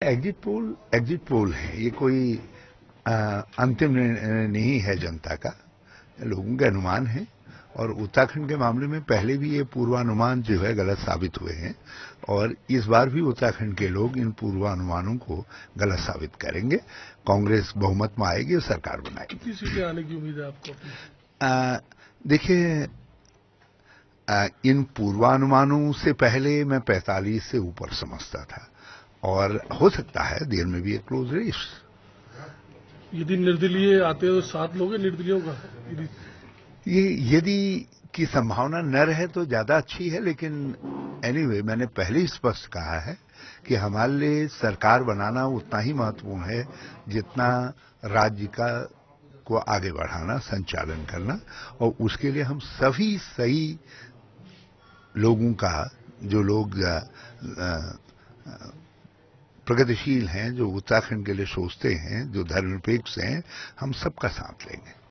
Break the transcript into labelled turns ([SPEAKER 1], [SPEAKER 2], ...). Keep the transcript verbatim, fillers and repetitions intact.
[SPEAKER 1] Exit poll exit poll है, ये कोई आ, अंतिम निर्णय नहीं है जनता का, लोगों के अनुमान है। और उत्तराखंड के मामले में पहले भी ये पूर्वानुमान जो है गलत साबित हुए हैं, और इस बार भी उत्तराखंड के लोग इन पूर्वानुमानों को गलत साबित करेंगे। कांग्रेस बहुमत में आएगी और सरकार बनाएगी।
[SPEAKER 2] कितनी सीटें आने की उम्मीद है आपको?
[SPEAKER 1] देखिए, इन पूर्वानुमानों से पहले मैं पैंतालीस से ऊपर समझता था, और हो सकता है देर में भी एक क्लोज रेस।
[SPEAKER 2] यदि निर्दलीय आते हैं तो सात लोग हैं निर्दलीयों का?
[SPEAKER 1] ये यदि की संभावना न रहे तो ज्यादा अच्छी है, लेकिन एनीवे मैंने पहले ही स्पष्ट कहा है कि हमारे लिए सरकार बनाना उतना ही महत्वपूर्ण है जितना राज्य का को आगे बढ़ाना, संचालन करना। और उसके लिए हम सभी सही लोगों का, जो लोग प्रगतिशील हैं, जो उत्तराखंड के लिए सोचते हैं, जो धर्मनिरपेक्ष हैं, हम सबका साथ लेंगे।